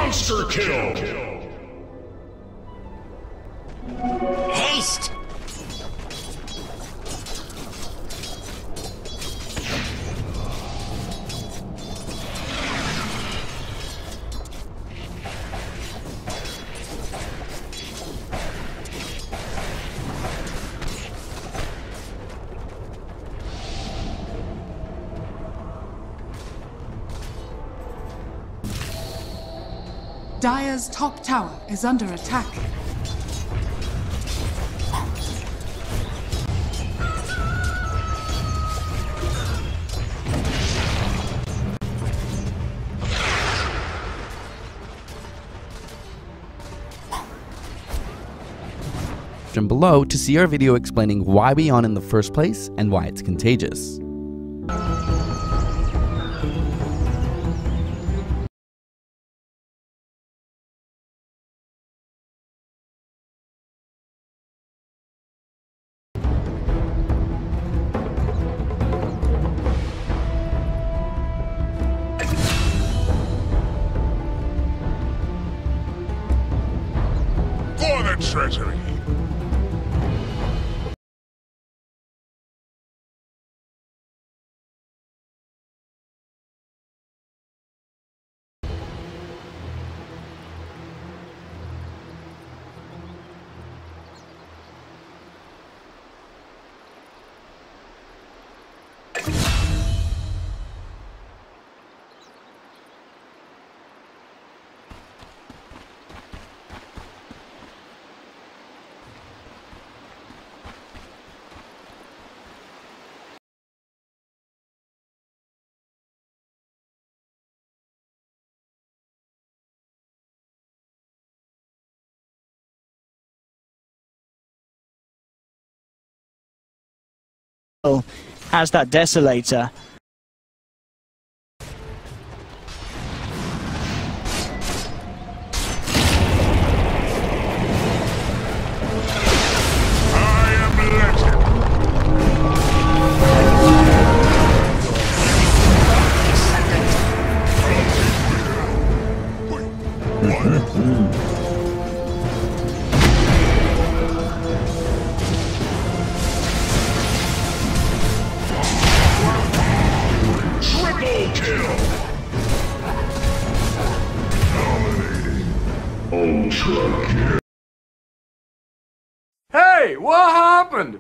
Monster kill! Haste! Dire's top tower is under attack. Below to see our video explaining why we yawn in the first place and why it's contagious. For the treasury! Has that desolator. I am legend! Triple kill! Dominating. Ultrakill. Hey, what happened?